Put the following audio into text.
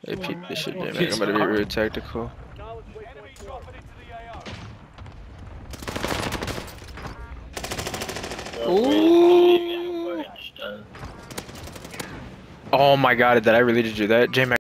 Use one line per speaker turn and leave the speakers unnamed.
Hey, peep this shit, J-Mac. I'm about to be real tactical. Ooh. Oh my god, did I really just do that? J-Mac.